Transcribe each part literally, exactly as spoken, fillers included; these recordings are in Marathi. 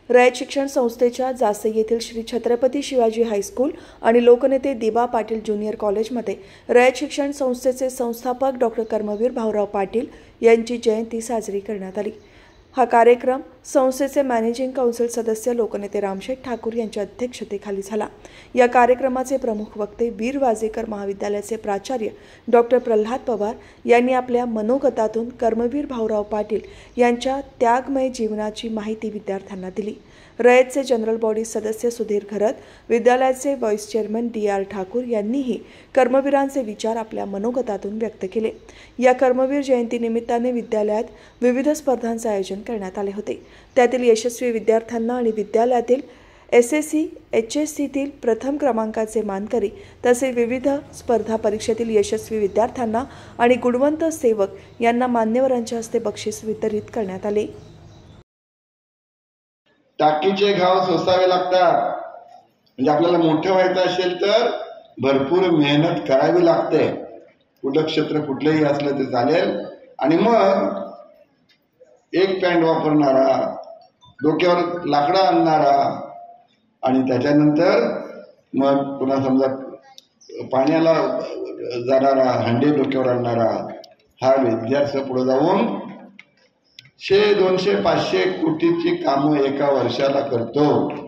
रयत शिक्षण संस्थेच्या जासई येथील श्री छत्रपती शिवाजी हायस्कूल आणि लोकनेते दिबा पाटील ज्युनियर कॉलेजमध्ये रयत शिक्षण संस्थेचे संस्थापक डॉक्टर कर्मवीर भाऊराव पाटील यांची जयंती साजरी करण्यात आली। हा कार्यक्रम संस्थेचे मॅनेजिंग काउन्सिल सदस्य लोकनेते रामशेठ ठाकूर यांच्या अध्यक्षतेखाली झाला। या कार्यक्रमाचे प्रमुख वक्ते वीर वाजेकर महाविद्यालयाचे प्राचार्य डॉक्टर प्रल्हाद पवार यांनी आपल्या मनोगतातून कर्मवीर भाऊराव पाटील यांच्या त्यागमय जीवनाची माहिती विद्यार्थ्यांना दिली। रयतचे जनरल बॉडी सदस्य सुधीर घरत, विद्यालयाचे vice chairman D R Thakur यांनीही कर्मवीरांचे विचार आपल्या मनोगतातून व्यक्त केले। या कर्मवीर जयंती निमित्ताने विद्यालयात विविध स्पर्धांचे आयोजन करण्यात आले होते। त्यातील यशस्वी विद्यार्थ्यांना आणि विद्यालयातील S S C H S सीतील प्रथम क्रमांकाचे मानकरी तसेच विविध स्पर्धा परीक्षेतील यशस्वी विद्यार्थ्यांना आणि गुणवंत सेवक यांना मान्यवरांच्या हस्ते बक्षीस वितरित करण्यात आले। टाकीचे घाव सोसावे लागतात, म्हणजे आपल्याला मोठं व्हायचं असेल तर भरपूर मेहनत करावी लागते। कुठलं क्षेत्र कुठलंही असलं तर चालेल। आणि मग एक पॅन्ट वापरणारा, डोक्यावर लाकडं आणणारा आणि त्याच्यानंतर मग पुन्हा समजा पाण्याला जाणारा, हंडे डोक्यावर आणणारा हा विद्यार्थी पुढे जाऊन शे दोनशे पाचशे कोटीची कामं एका वर्षाला करतो।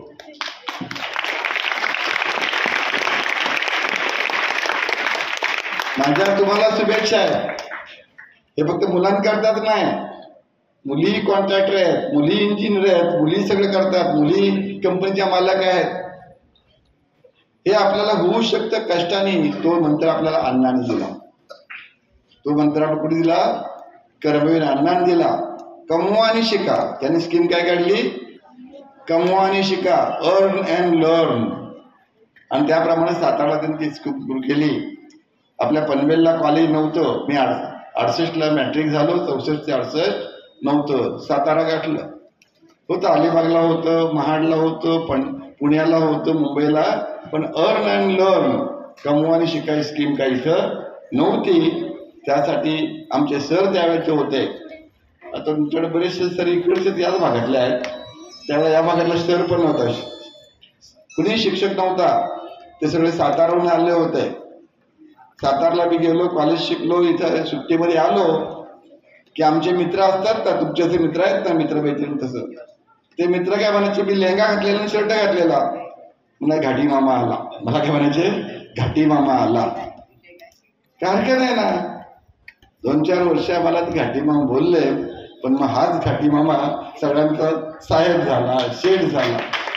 माझ्या तुम्हाला शुभेच्छा आहे। हे फक्त मुलांकरताच नाही, मुली कॉन्ट्रॅक्टर आहेत, मुली इंजिनियर आहेत, मुली सगळं करतात, मुली कंपनीच्या मालक आहेत। हे आपल्याला होऊ शकतं कष्टाने। तो मंत्र आपल्याला अण्णांनी दिला, तो मंत्र आपण कुठे दिला? कर्मवीर अण्णांनी दिला। कमवा आणि शिका। त्यांनी स्कीम काय काढली? कमवा आणि शिका, अर्न अँड लर्न। आणि त्याप्रमाणे साताराला त्यांनी ती स्कीम सुरू केली। आपल्या पनवेलला कॉलेज नव्हतं, मी अडसष्टला मॅट्रिक झालो, चौसष्ट ते अडसष्ट नव्हतं, सातारा गाठलं होतं, अलिबागला होतं, महाडला होतं, पण पुण्याला होतं, मुंबईला, पण अर्न अँड लर्न कमवा आणि शिका ही स्कीम काही इथं नव्हती। त्यासाठी आमचे सर त्यावेळेचे होते। आता तुमच्याकडे बरेचसे सर इकडचे याच भागातले आहेत, त्यावेळेला या भागातला सर पण नव्हता, कुणी शिक्षक नव्हता, ते सगळे साताराहून आले होते। सातारला मी गेलो, कॉलेज शिकलो, इथं सुट्टीमध्ये आलो की आमचे मित्र असतात का, तुमचे मित्र आहेत ना, मित्र मैत्रीण, तसं ते मित्र काय म्हणायचे, मी लेंगा घातलेला आणि शर्ट घातलेला, मला घाटी मामा आला, मला काय म्हणायचे, घाटी मामा आला। काय हरकत आहे ना, दोन चार वर्ष मला ते घाटी मामा बोलले, पण मग हाच घाटी मामा सगळ्यांचा साहेब झाला, शेठ झाला।